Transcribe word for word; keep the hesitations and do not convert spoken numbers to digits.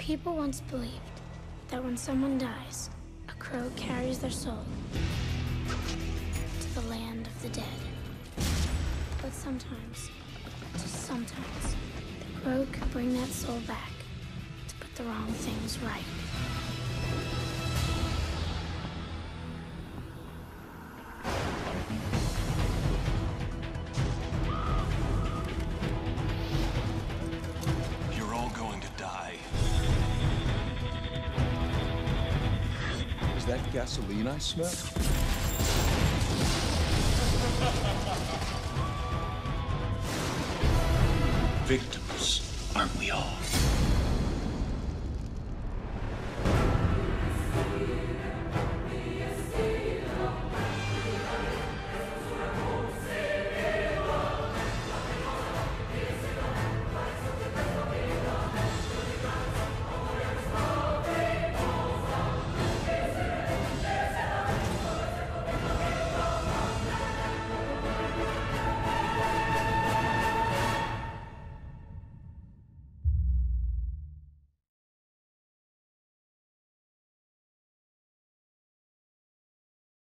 People once believed that when someone dies, a crow carries their soul to the land of the dead. But sometimes, just sometimes, the crow could bring that soul back to put the wrong things right. You're all going to die. Is that gasoline I smell? Victims, aren't we all?